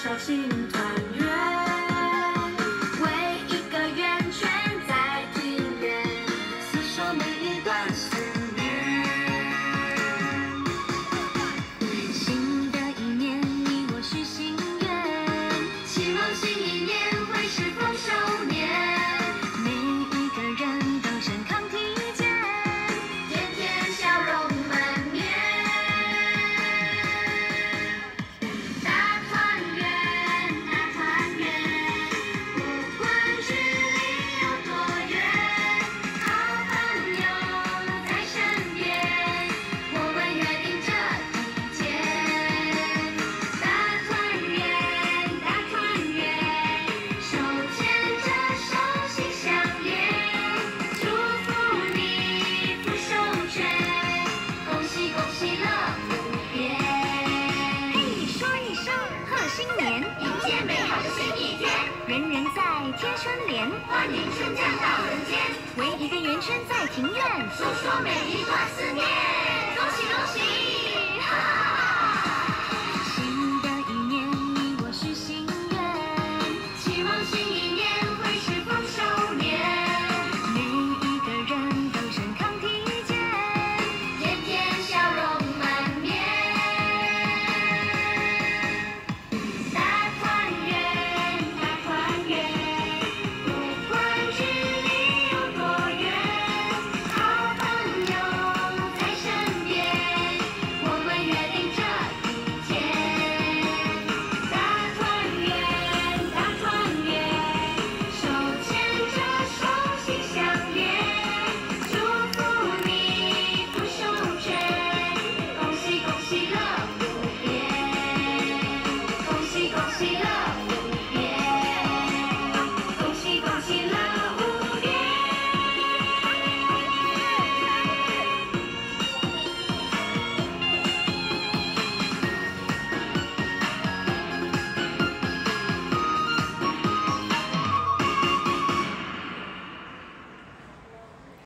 小心团圆，围一个圆圈在庭院，厮守每一段思念。新的一年，你我许心愿，希望新一年会是丰收年，每一个人都身康体健，天天笑容满面。大团圆，大团圆，不管距离有多远，好朋友在身边，我们约定这一天。大团圆，大团圆，手牵着手心相连，祝福你福寿全，恭喜恭喜乐无边。嘿，说一声贺新年，迎接美好的新一天，人人在贴春联，欢迎春降到人间，围一个圆圈在庭院，诉说每一段思念，恭喜恭喜，哈哈哈哈。